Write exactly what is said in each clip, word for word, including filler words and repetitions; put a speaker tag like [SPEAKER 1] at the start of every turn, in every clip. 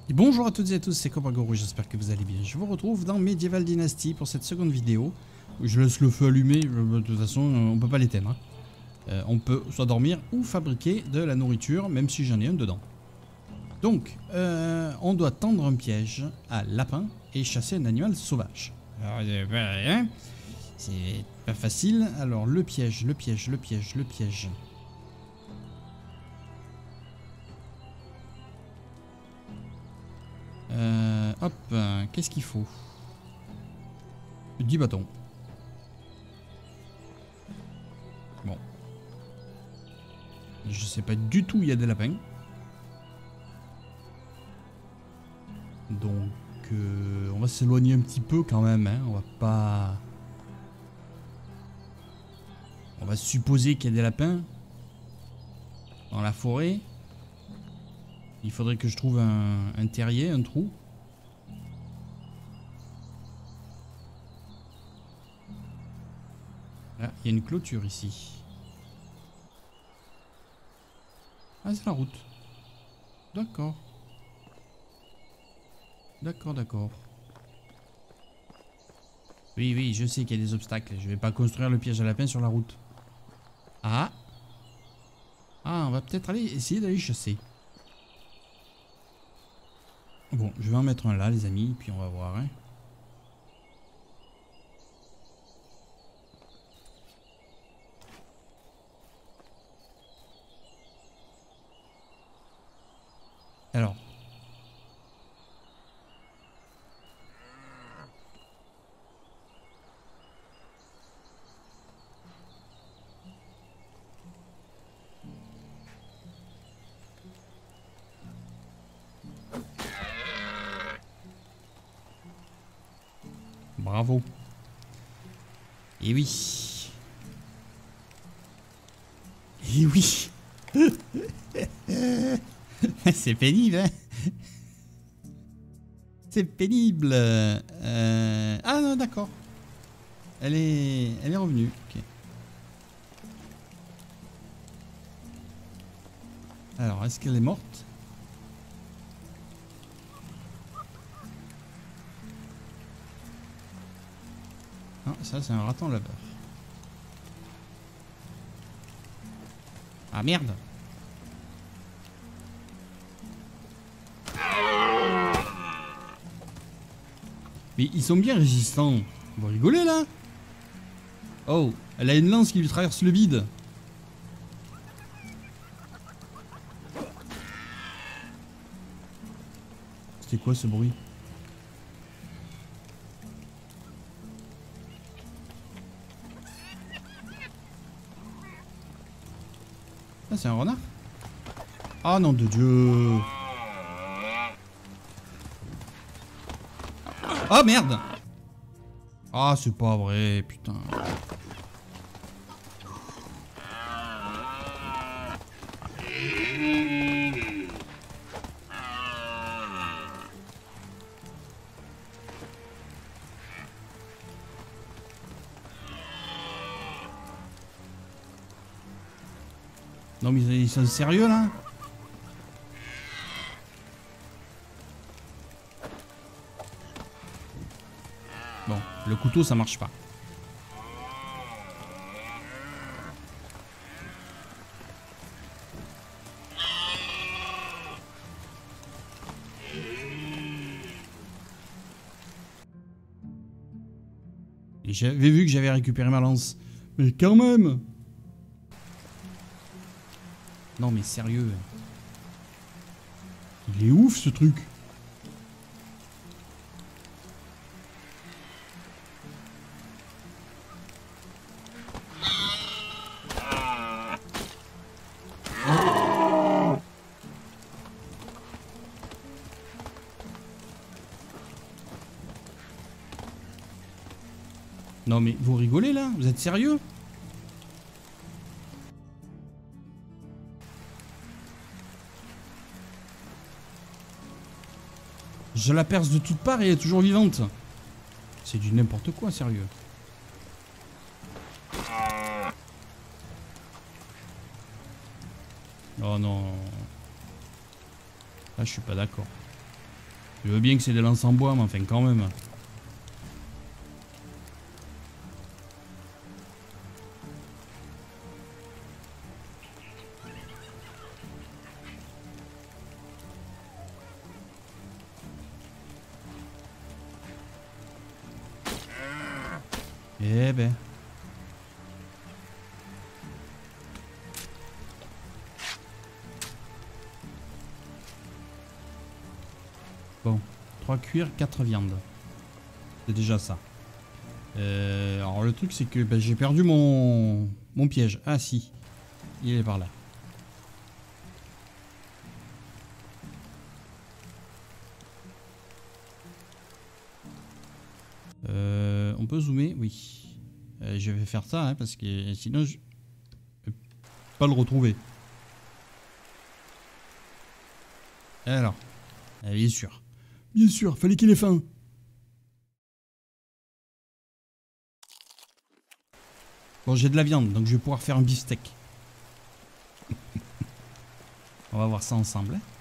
[SPEAKER 1] Et bonjour à toutes et à tous, c'est Cobra-Guru, j'espère que vous allez bien. Je vous retrouve dans Medieval Dynasty pour cette seconde vidéo. Je laisse le feu allumé, de toute façon on peut pas l'éteindre. Hein. Euh, on peut soit dormir ou fabriquer de la nourriture, même si j'en ai un dedans. Donc, euh, on doit tendre un piège à lapin et chasser un animal sauvage. Alors, euh, c'est pas facile. Alors, le piège, le piège, le piège, le piège. Euh, hop, euh, qu'est-ce qu'il faut? dix bâtons. Bon. Je sais pas du tout où il y a des lapins. Donc, euh, on va s'éloigner un petit peu quand même. Hein. On va pas... On va supposer qu'il y a des lapins dans la forêt. Il faudrait que je trouve un, un terrier, un trou. Là, il y a une clôture ici. Ah, c'est la route. D'accord. D'accord, d'accord. Oui, oui, je sais qu'il y a des obstacles. Je vais pas construire le piège à lapin sur la route. Ah. Ah, on va peut-être aller essayer d'aller chasser. Bon, je vais en mettre un là, les amis, puis on va voir. Hein. Alors. Bravo. Et oui. Et oui. C'est pénible, hein. C'est pénible. Euh... Ah non, d'accord. Elle est... Elle est revenue. Ok. Alors, est-ce qu'elle est morte? Ah, ça c'est un raton laveur. Ah merde. Mais ils sont bien résistants. Vous rigolez là? Oh, elle a une lance qui lui traverse le vide. C'était quoi ce bruit? Ah, c'est un renard? Ah non de Dieu. Oh merde. Ah c'est pas vrai, putain. Non mais ils sont sérieux là? Bon, le couteau ça marche pas. Et j'avais vu que j'avais récupéré ma lance. Mais quand même! Non mais sérieux. Il est ouf ce truc. Non mais vous rigolez là? Vous êtes sérieux? Je la perce de toutes parts et elle est toujours vivante. C'est du n'importe quoi, sérieux. Oh non. Là, je suis pas d'accord. Je veux bien que c'est des lances en bois, mais enfin quand même. Eh ben. Bon, trois cuirs, quatre viandes. C'est déjà ça. Euh, alors le truc c'est que ben, j'ai perdu mon, mon piège. Ah si, il est par là. Euh, on peut zoomer, oui. Euh, je vais faire ça hein, parce que sinon je peux pas le retrouver. Alors, ah, bien sûr. Bien sûr, fallait qu'il ait faim. Bon, j'ai de la viande, donc je vais pouvoir faire un beefsteak. On va voir ça ensemble. Hein.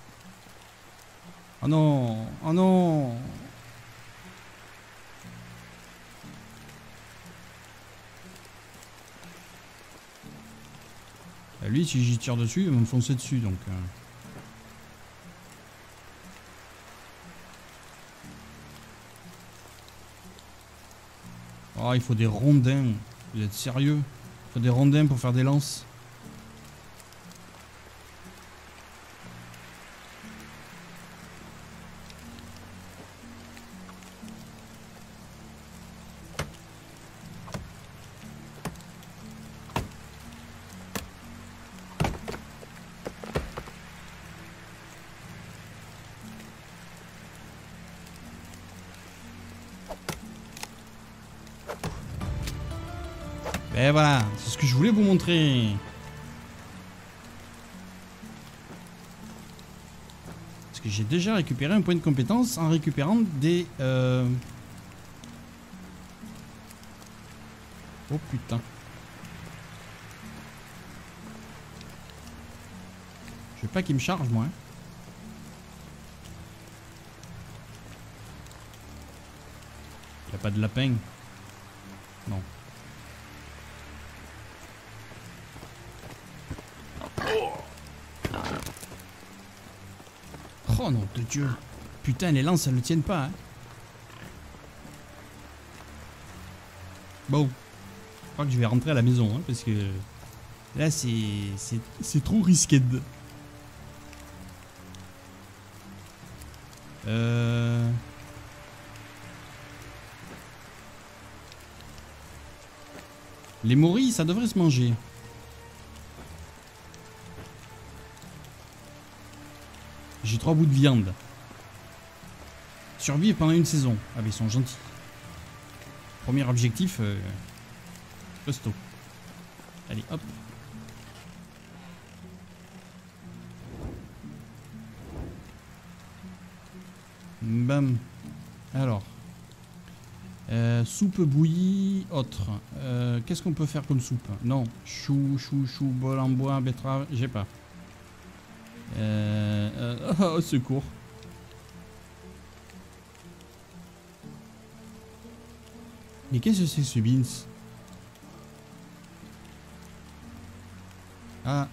[SPEAKER 1] Oh non, oh non. Bah lui, si j'y tire dessus, il va me foncer dessus, donc... Euh... Oh, il faut des rondins. Vous êtes sérieux? Il faut des rondins pour faire des lances. Et voilà, c'est ce que je voulais vous montrer. Parce que j'ai déjà récupéré un point de compétence en récupérant des... Euh... Oh putain. Je veux pas qu'il me charge moi. Hein. Y a pas de lapin. Non. Oh non de Dieu. Putain les lances elles ne tiennent pas hein. Bon. Je crois que je vais rentrer à la maison hein, parce que là c'est c'est trop risqué de... Euh... Les morilles ça devrait se manger. J'ai trois bouts de viande. Survivre pendant une saison. Ah mais ils sont gentils. Premier objectif. Euh... Costaud. Allez hop. Bam. Alors. Euh, soupe bouillie, autre. Euh, Qu'est-ce qu'on peut faire comme soupe? Non. Chou, chou, chou, bol en bois, betterave. J'ai pas. Euh, euh, oh, secours. Mais qu'est-ce que c'est ce beans? Ah.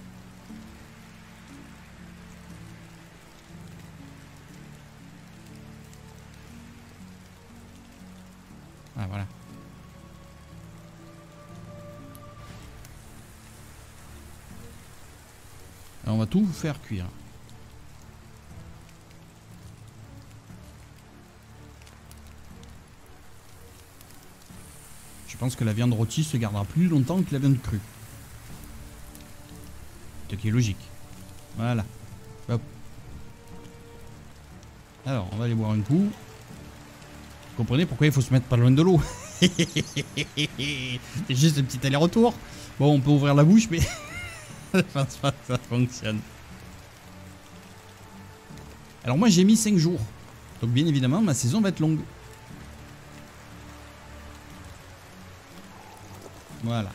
[SPEAKER 1] Ah voilà. Alors on va tout faire cuire. Je pense que la viande rôtie se gardera plus longtemps que la viande crue. Ce qui est logique. Voilà. Hop. Alors, on va aller boire un coup. Vous comprenez pourquoi il faut se mettre pas loin de l'eau. C'est juste un petit aller-retour. Bon, on peut ouvrir la bouche, mais je pense pas que ça fonctionne. Alors moi, j'ai mis cinq jours. Donc bien évidemment, ma saison va être longue. Voilà.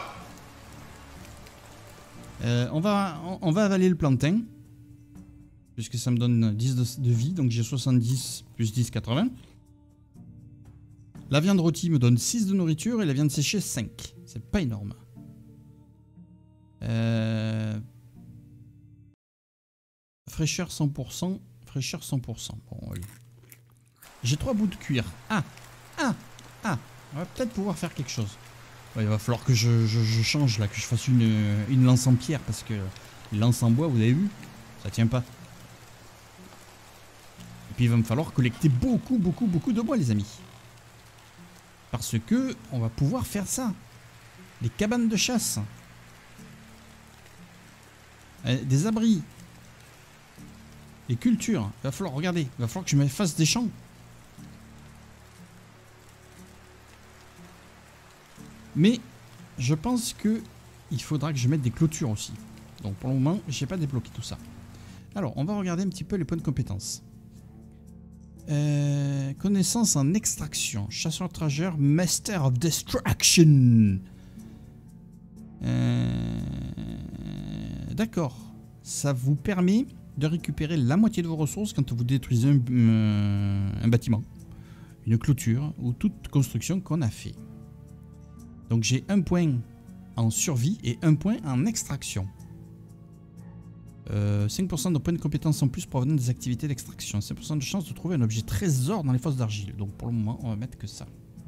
[SPEAKER 1] Euh, on, va, on, on va avaler le plantain. puisque ça me donne dix de, de vie, donc j'ai soixante-dix plus dix, quatre-vingts. La viande rôtie me donne six de nourriture et la viande séchée cinq. C'est pas énorme. Euh... Fraîcheur cent pour cent. Fraîcheur cent pour cent. Bon, oui. J'ai trois bouts de cuir. Ah, ah, ah. On va peut-être pouvoir faire quelque chose. Ouais, il va falloir que je, je, je change là, que je fasse une, une lance en pierre parce que une lance en bois, vous avez vu, ça tient pas. Et puis il va me falloir collecter beaucoup, beaucoup, beaucoup de bois, les amis. Parce que on va pouvoir faire ça. Des cabanes de chasse. Euh, des abris. Des cultures. Il va falloir, regardez, il va falloir que je me fasse des champs. Mais je pense que il faudra que je mette des clôtures aussi. Donc pour le moment, je n'ai pas débloqué tout ça. Alors, on va regarder un petit peu les points de compétence. Euh, connaissance en extraction. Chasseur-trageur, Master of Destruction. Euh, D'accord. Ça vous permet de récupérer la moitié de vos ressources quand vous détruisez un, euh, un bâtiment, une clôture ou toute construction qu'on a fait. Donc j'ai un point en survie et un point en extraction. Euh, cinq pour cent de points de compétence en plus provenant des activités d'extraction. cinq pour cent de chance de trouver un objet trésor dans les fosses d'argile. Donc pour le moment, on va mettre que ça.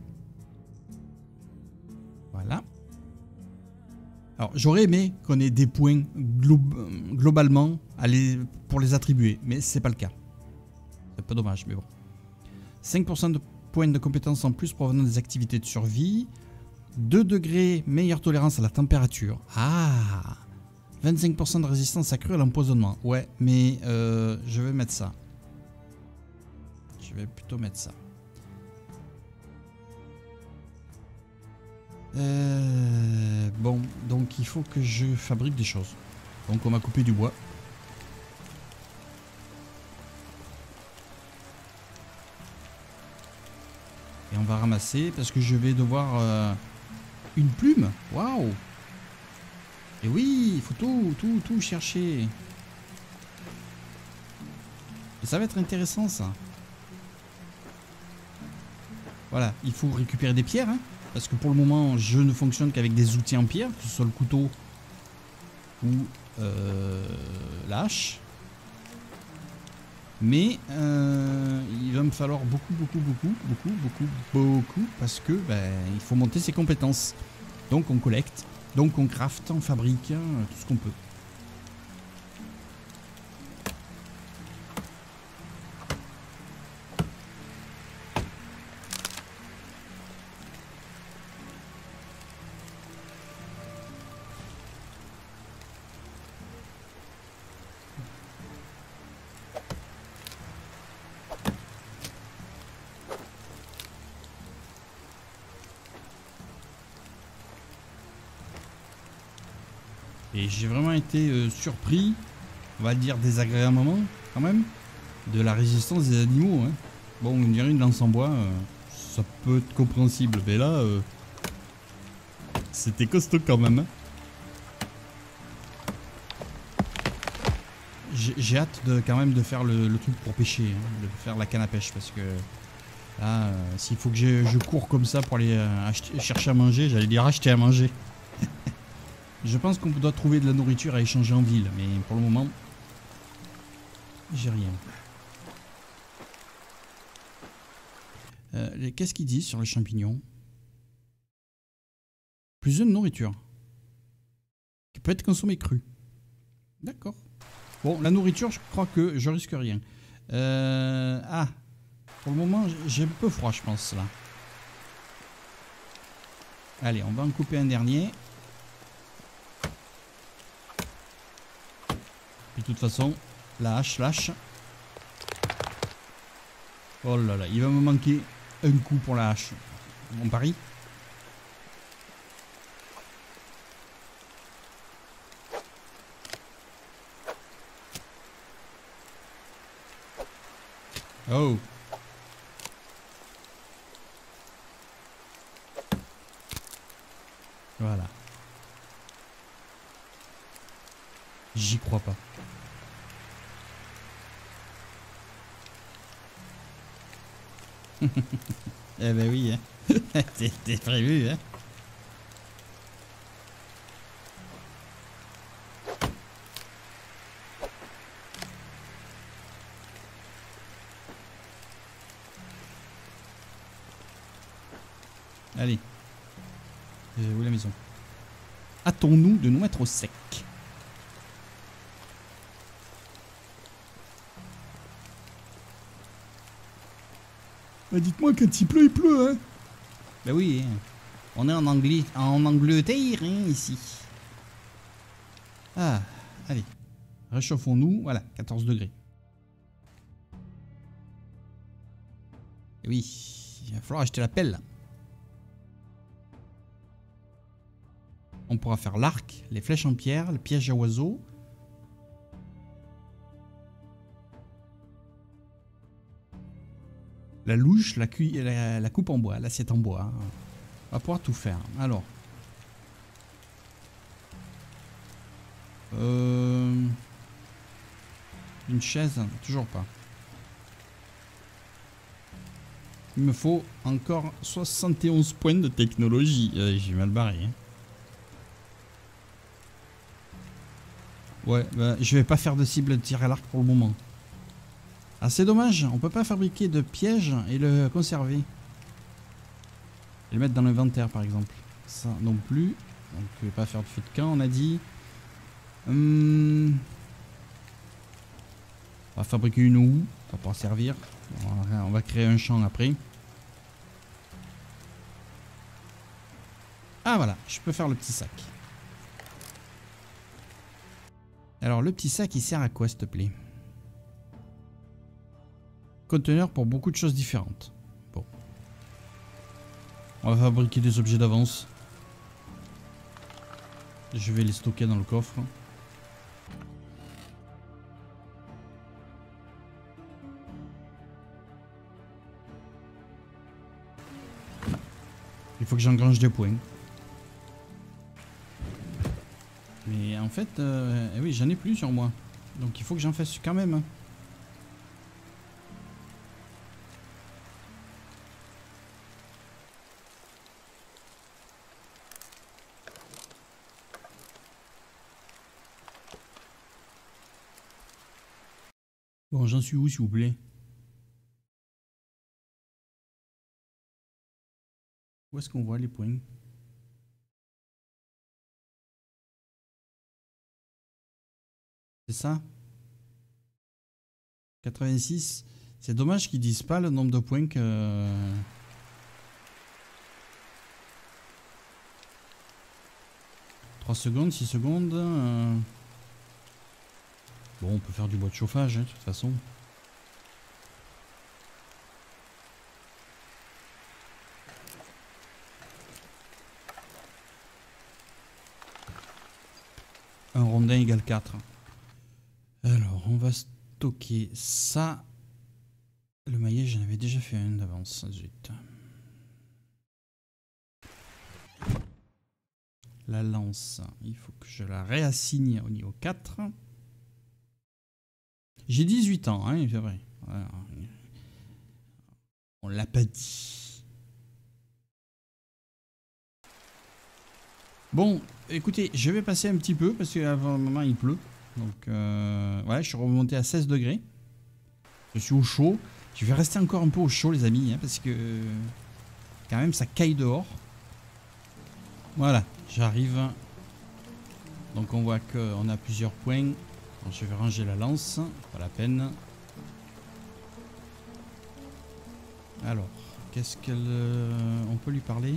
[SPEAKER 1] Voilà. Alors j'aurais aimé qu'on ait des points glo globalement à les, pour les attribuer, mais c'est pas le cas. C'est pas dommage, mais bon. cinq pour cent de points de compétence en plus provenant des activités de survie. deux degrés, meilleure tolérance à la température. Ah, vingt-cinq pour cent de résistance accrue à l'empoisonnement. Ouais, mais euh, je vais mettre ça. Je vais plutôt mettre ça. Euh, bon, donc il faut que je fabrique des choses. Donc on m'a coupé du bois. Et on va ramasser parce que je vais devoir... Euh, une plume. Waouh. Et oui, il faut tout, tout, tout chercher. Et ça va être intéressant ça. Voilà, il faut récupérer des pierres. Hein, parce que pour le moment, je ne fonctionne qu'avec des outils en pierre, que ce soit le couteau ou euh, la hache. Mais euh, il va me falloir beaucoup, beaucoup, beaucoup, beaucoup, beaucoup, beaucoup, parce que ben, il faut monter ses compétences. Donc on collecte, donc on craft, on fabrique, hein, tout ce qu'on peut. Et j'ai vraiment été euh, surpris, on va le dire désagréablement quand même, de la résistance des animaux. Hein. Bon, on dirait une lance en bois, euh, ça peut être compréhensible, mais là, euh, c'était costaud quand même. Hein. J'ai hâte de quand même de faire le, le truc pour pêcher, hein, de faire la canne à pêche, parce que là, euh, s'il faut que je, je cours comme ça pour aller euh, acheter, chercher à manger, j'allais dire acheter à manger. Je pense qu'on doit trouver de la nourriture à échanger en ville, mais pour le moment, j'ai rien. Euh, Qu'est-ce qu'il dit sur les champignons? Plus de nourriture. Qui peut être consommée crue. D'accord. Bon, la nourriture, je crois que je risque rien. Euh, ah, pour le moment, j'ai un peu froid, je pense, là. Allez, on va en couper un dernier. De toute façon, la hache lâche. Oh là là, il va me manquer un coup pour la hache. On parie? Oh. Voilà. J'y crois pas. Eh ben oui, hein. C'était prévu, hein. Allez. Euh, où est la maison? Hâtons-nous de nous mettre au sec. Bah dites-moi quand il pleut, il pleut, hein. Bah oui, hein. On est en, Angli en Angleterre, hein, ici. Ah, allez. Réchauffons-nous, voilà, quatorze degrés. Et oui, il va falloir acheter la pelle. On pourra faire l'arc, les flèches en pierre, le piège à oiseaux. La louche, la, la, la coupe en bois, l'assiette en bois. On va pouvoir tout faire. Alors. Euh, une chaise, toujours pas. Il me faut encore soixante et onze points de technologie. Euh, J'ai mal barré. Hein. Ouais, bah, je vais pas faire de cible de tir à l'arc pour le moment. Ah, c'est dommage, on peut pas fabriquer de piège et le conserver. Et le mettre dans l'inventaire par exemple. Ça non plus. Donc je vais pas faire de feu de camp, on a dit. Hum... On va fabriquer une houe, ça va pouvoir servir. On va, on va créer un champ après. Ah voilà, je peux faire le petit sac. Alors le petit sac il sert à quoi s'il te plaît? Conteneur pour beaucoup de choses différentes. Bon. On va fabriquer des objets d'avance. Je vais les stocker dans le coffre. Il faut que j'engrange des points. Mais en fait, euh, eh oui, j'en ai plus sur moi. Donc il faut que j'en fasse quand même. Bon, j'en suis où, s'il vous plaît? Où est-ce qu'on voit les points? C'est ça? quatre-vingt-six. C'est dommage qu'ils disent pas le nombre de points que... trois secondes, six secondes... Euh... Bon, on peut faire du bois de chauffage, hein, de toute façon. Un rondin égale quatre. Alors, on va stocker ça. Le maillet, j'en avais déjà fait un d'avance. Zut. La lance, il faut que je la réassigne au niveau quatre. J'ai dix-huit ans, hein, c'est vrai. Voilà. On l'a pas dit. Bon, écoutez, je vais passer un petit peu parce qu'avant le moment il pleut. Donc, euh, ouais, je suis remonté à seize degrés. Je suis au chaud. Je vais rester encore un peu au chaud, les amis, hein, parce que quand même ça caille dehors. Voilà, j'arrive. Donc, on voit qu'on a plusieurs points. Donc, je vais ranger la lance, pas la peine. Alors, qu'est-ce qu'elle... Euh, on peut lui parler?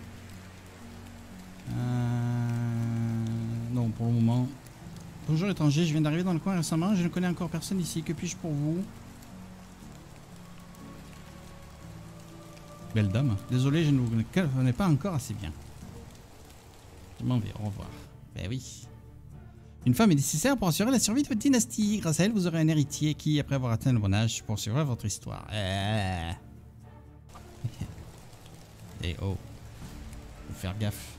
[SPEAKER 1] euh, Non, pour le moment. Bonjour étranger, je viens d'arriver dans le coin récemment, je ne connais encore personne ici, que puis-je pour vous? Belle dame, désolé, je ne vous connais pas encore assez bien. Je m'en vais, au revoir. Ben oui. Une femme est nécessaire pour assurer la survie de votre dynastie. Grâce à elle, vous aurez un héritier qui, après avoir atteint le bon âge, poursuivra votre histoire. Euh... Et oh, faut faire gaffe.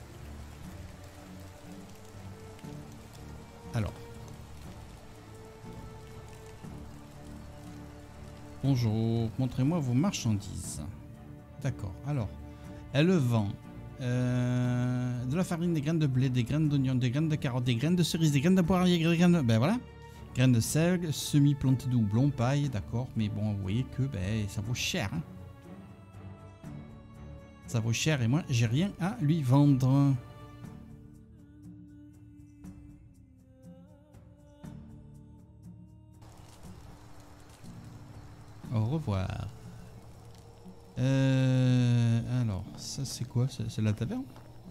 [SPEAKER 1] Alors. Bonjour, montrez-moi vos marchandises. D'accord, alors, elle vend euh, de la farine, des graines de blé, des graines d'oignon, des graines de carottes, des graines de cerises, des graines de poirier, des graines de... Ben voilà. Graines de sel, semi-planté de houblon, paille, d'accord. Mais bon, vous voyez que ben, ça vaut cher. Hein. Ça vaut cher et moi, j'ai rien à lui vendre. Au revoir. Euh, alors, ça c'est quoi? C'est la taverne?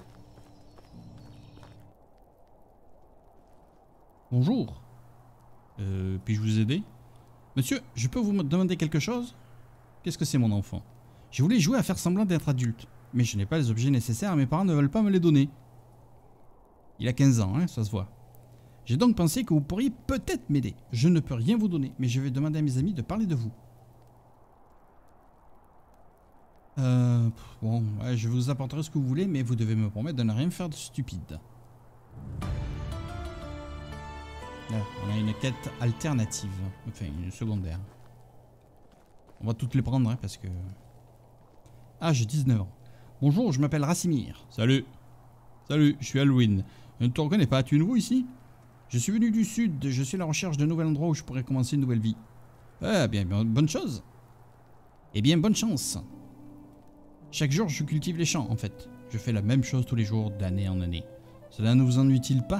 [SPEAKER 1] Bonjour. Euh, puis-je vous aider? Monsieur, je peux vous demander quelque chose? Qu'est-ce que c'est mon enfant? Je voulais jouer à faire semblant d'être adulte, mais je n'ai pas les objets nécessaires et mes parents ne veulent pas me les donner. Il a quinze ans, hein, ça se voit. J'ai donc pensé que vous pourriez peut-être m'aider. Je ne peux rien vous donner, mais je vais demander à mes amis de parler de vous. Euh, bon, ouais, je vous apporterai ce que vous voulez, mais vous devez me promettre de ne rien faire de stupide. Là, on a une quête alternative, enfin une secondaire. On va toutes les prendre, hein, parce que... Ah, j'ai dix-neuf ans. Bonjour, je m'appelle Rassimir. Salut. Salut, je suis Halloween. Ne te reconnais pas, tu es nouveau ici? Je suis venu du sud, je suis à la recherche d'un nouvel endroit où je pourrais commencer une nouvelle vie. Ah, bien, bien, bonne chose. Eh bien, bonne chance. Chaque jour, je cultive les champs, en fait. Je fais la même chose tous les jours, d'année en année. Cela ne vous ennuie-t-il pas?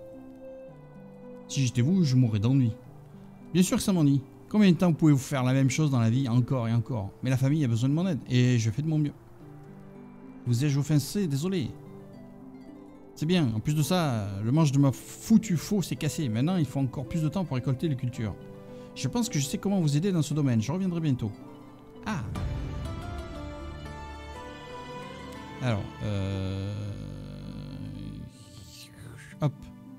[SPEAKER 1] Si j'étais vous, je mourrais d'ennui. Bien sûr que ça m'ennuie. Combien de temps pouvez-vous faire la même chose dans la vie, encore et encore? Mais la famille a besoin de mon aide, et je fais de mon mieux. Vous ai-je offensé? Désolé. C'est bien, en plus de ça, le manche de ma foutue faux s'est cassé. Maintenant, il faut encore plus de temps pour récolter les cultures. Je pense que je sais comment vous aider dans ce domaine. Je reviendrai bientôt. Ah. Alors, euh... hop.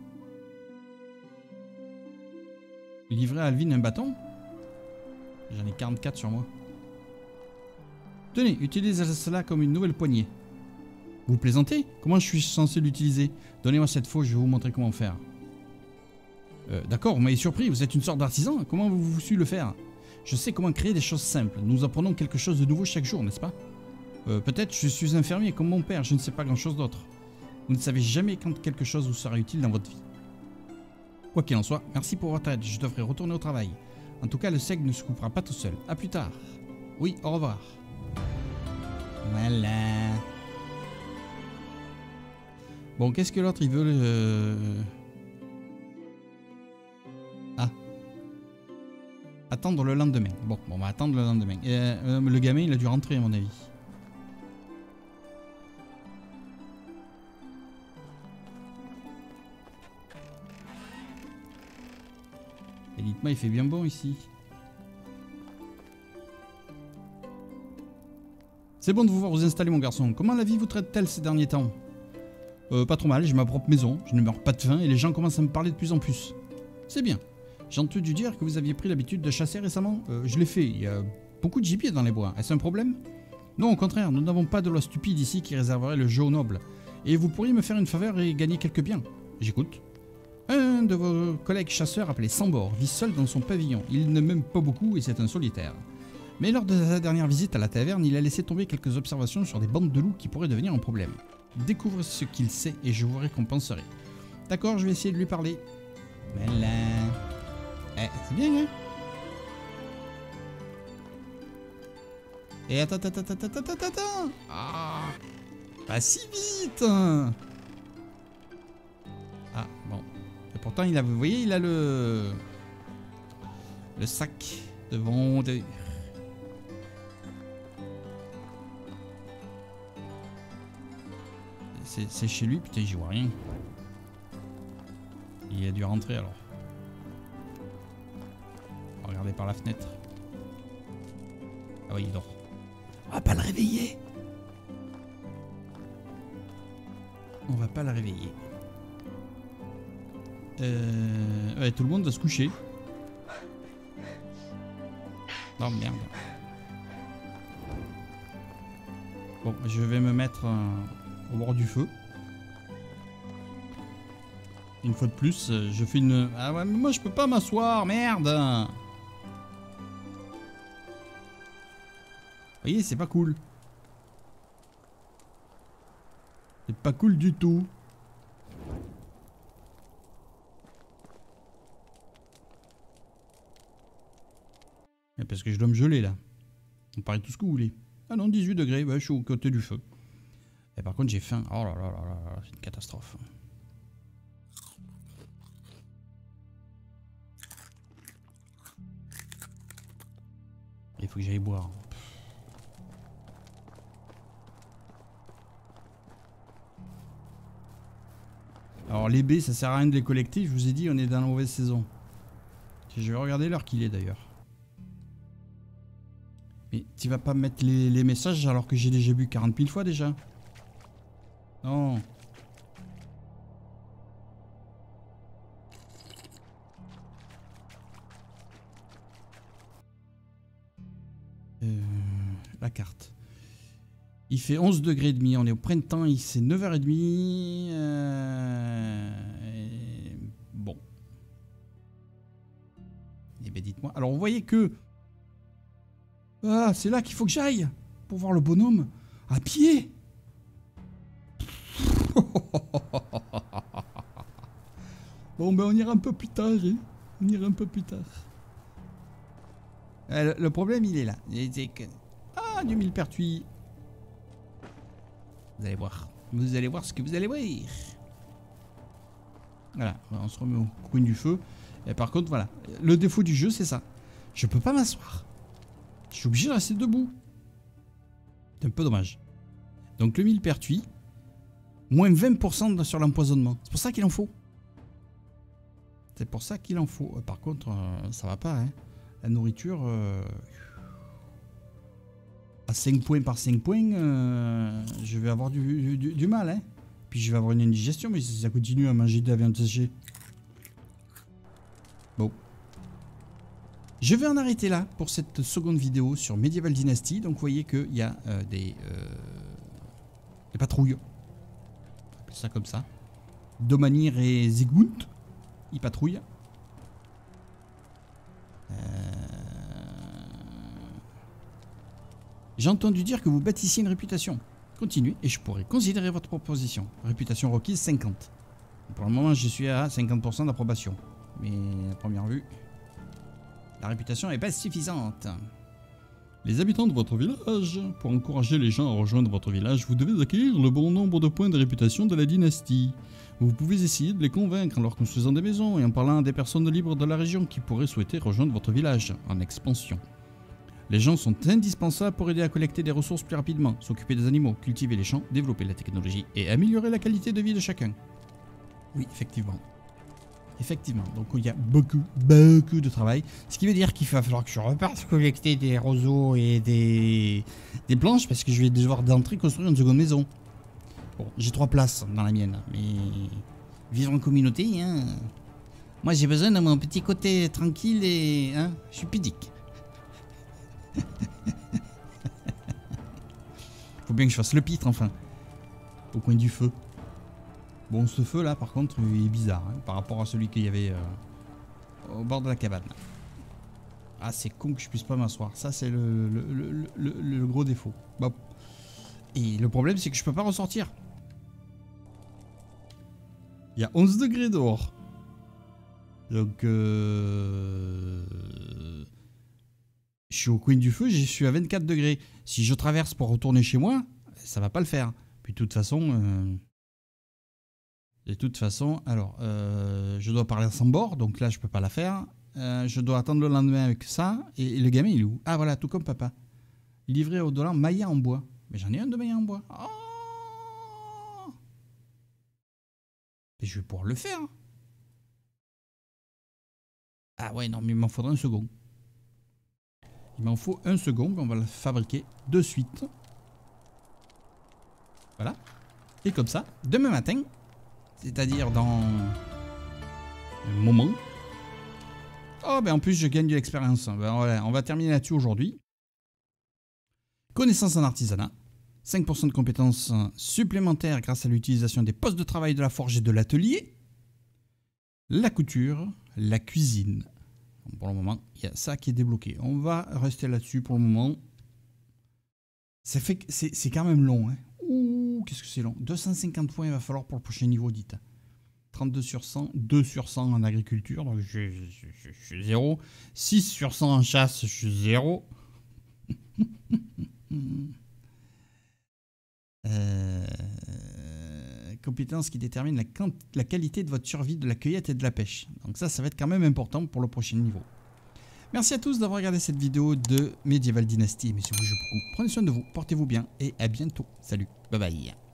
[SPEAKER 1] Livrer à Alvin un bâton? J'en ai quarante-quatre sur moi. Tenez, utilisez cela comme une nouvelle poignée. Vous plaisantez? Comment je suis censé l'utiliser? Donnez-moi cette faux, je vais vous montrer comment faire. Euh, D'accord, vous m'avez surpris, vous êtes une sorte d'artisan. Comment vous vous su le faire? Je sais comment créer des choses simples. Nous apprenons quelque chose de nouveau chaque jour, n'est-ce pas? Euh, Peut-être je suis infirmier comme mon père, je ne sais pas grand-chose d'autre. Vous ne savez jamais quand quelque chose vous sera utile dans votre vie. Quoi qu'il en soit, merci pour votre aide, je devrais retourner au travail. En tout cas, le seigle ne se coupera pas tout seul. A plus tard. Oui, au revoir. Voilà. Bon, qu'est-ce que l'autre, il veut euh... Ah. Attendre le lendemain. Bon, on va attendre le lendemain. Et, euh, le gamin, il a dû rentrer, à mon avis. Et dites-moi, il fait bien bon ici. C'est bon de vous voir vous installer, mon garçon. Comment la vie vous traite-t-elle ces derniers temps? Euh, pas trop mal, j'ai ma propre maison, je ne meurs pas de faim et les gens commencent à me parler de plus en plus. C'est bien. J'ai entendu dire que vous aviez pris l'habitude de chasser récemment. Euh, je l'ai fait, il y a beaucoup de gibier dans les bois. Est-ce un problème? Non, au contraire, nous n'avons pas de loi stupide ici qui réserverait le jeu aux nobles. Et vous pourriez me faire une faveur et gagner quelques biens. J'écoute. Un de vos collègues chasseurs appelé Sambor vit seul dans son pavillon. Il ne m'aime pas beaucoup et c'est un solitaire. Mais lors de sa dernière visite à la taverne, il a laissé tomber quelques observations sur des bandes de loups qui pourraient devenir un problème. Découvre ce qu'il sait et je vous récompenserai. D'accord, je vais essayer de lui parler. Voilà. Eh, c'est bien, hein? Et attends, attends, attends, attends, attends, attends. Ah, pas si vite. Ah, bon. Et pourtant, il a, vous voyez, il a le... Le sac de vendeur. C'est chez lui, putain, j'y vois rien. Il a dû rentrer alors. Regardez par la fenêtre. Ah oui, il dort. On va pas le réveiller. On va pas le réveiller. Euh... Ouais, tout le monde va se coucher. Non, merde. Bon, je vais me mettre euh, au bord du feu. Une fois de plus, je fais une... Ah ouais, mais moi je peux pas m'asseoir, merde. voyez, c'est pas cool. C'est pas cool du tout. Et parce que je dois me geler là. On paraît tout ce que vous voulez. Ah non, dix-huit degrés, bah, je suis au côté du feu. Et par contre, j'ai faim. Oh là là là là, c'est une catastrophe. Il faut que j'aille boire. Alors les baies, ça sert à rien de les collecter. Je vous ai dit, on est dans la mauvaise saison. Je vais regarder l'heure qu'il est d'ailleurs. Mais tu vas pas mettre les, les messages alors que j'ai déjà bu quarante mille fois déjà. Non. Euh, la carte. Il fait onze degrés et demi, on est au printemps, il c'est neuf heures trente. Euh, et bon. Eh bien dites-moi. Alors vous voyez que... Ah, c'est là qu'il faut que j'aille pour voir le bonhomme à pied. Bon ben on ira un peu plus tard, hein. On ira un peu plus tard. Euh, le, le problème il est là. C'est que... Ah, du millepertuis. Vous allez voir. Vous allez voir ce que vous allez voir. Voilà, on se remet au coin du feu. Et par contre, voilà. Le défaut du jeu, c'est ça. Je peux pas m'asseoir. Je suis obligé de rester debout. C'est un peu dommage. Donc le millepertuis, moins vingt pour cent sur l'empoisonnement. C'est pour ça qu'il en faut. C'est pour ça qu'il en faut. Par contre, euh, ça va pas. Hein. La nourriture... Euh... À cinq points par cinq points, euh, je vais avoir du, du, du mal. Hein. Puis je vais avoir une indigestion, mais si ça continue à manger de la viande séchée. Bon. Je vais en arrêter là pour cette seconde vidéo sur Medieval Dynasty. Donc vous voyez qu'il y a euh, des, euh, des patrouilles. On appelle ça comme ça. Domanir et Zygmunt. Ils patrouillent. Euh... J'ai entendu dire que vous bâtissiez une réputation. Continuez et je pourrais considérer votre proposition. Réputation requise cinquante. Pour le moment, je suis à cinquante pour cent d'approbation. Mais à première vue, la réputation n'est pas suffisante. Les habitants de votre village, pour encourager les gens à rejoindre votre village, vous devez acquérir le bon nombre de points de réputation de la dynastie. Vous pouvez essayer de les convaincre en leur construisant des maisons et en parlant à des personnes libres de la région qui pourraient souhaiter rejoindre votre village en expansion. Les gens sont indispensables pour aider à collecter des ressources plus rapidement, s'occuper des animaux, cultiver les champs, développer la technologie et améliorer la qualité de vie de chacun. Oui, effectivement. Effectivement, donc il y a beaucoup, beaucoup de travail. Ce qui veut dire qu'il va falloir que je reparte collecter des roseaux et des, des planches parce que je vais devoir d'entrée construire une seconde maison. Bon, j'ai trois places dans la mienne, mais vivre en communauté, hein. Moi j'ai besoin de mon petit côté tranquille et... Hein, je suis pudique. Faut bien que je fasse le pitre enfin. Au coin du feu. Bon, ce feu là par contre il est bizarre hein, par rapport à celui qu'il y avait euh, au bord de la cabane. Ah, c'est con que je puisse pas m'asseoir. Ça c'est le, le, le, le, le gros défaut. Bon. Et le problème c'est que je peux pas ressortir. Il y a onze degrés dehors. Donc euh... je suis au coin du feu, je suis à vingt-quatre degrés. Si je traverse pour retourner chez moi, ça va pas le faire. Puis de toute façon... Euh... De toute façon, alors, euh, je dois parler à son bord, donc là, je peux pas la faire. Euh, je dois attendre le lendemain avec ça. Et, et le gamin, il est où? Ah, voilà, tout comme papa. Livré au dollar, maillat en bois. Mais j'en ai un de maillat en bois. Oh, et je vais pouvoir le faire. Ah ouais, non, mais il m'en faudra un second. Il m'en faut un second, on va le fabriquer de suite. Voilà. Et comme ça, demain matin... C'est-à-dire dans un moment. Oh, ben en plus, je gagne de l'expérience. Ben voilà, on va terminer là-dessus aujourd'hui. Connaissance en artisanat. cinq pour cent de compétences supplémentaires grâce à l'utilisation des postes de travail de la forge et de l'atelier. La couture, la cuisine. Pour le moment, il y a ça qui est débloqué. On va rester là-dessus pour le moment. Ça fait que c'est quand même long. Hein. Ouh, qu'est-ce que c'est long. deux cent cinquante points il va falloir pour le prochain niveau, dites. trente-deux sur cent, deux sur cent en agriculture, donc je, je, je, je suis zéro. six sur cent en chasse, je suis zéro. euh, compétence qui détermine la, la qualité de votre survie de la cueillette et de la pêche. Donc ça, ça va être quand même important pour le prochain niveau. Merci à tous d'avoir regardé cette vidéo de Medieval Dynasty. Mais si vous jouez beaucoup, prenez soin de vous, portez-vous bien et à bientôt. Salut, bye bye.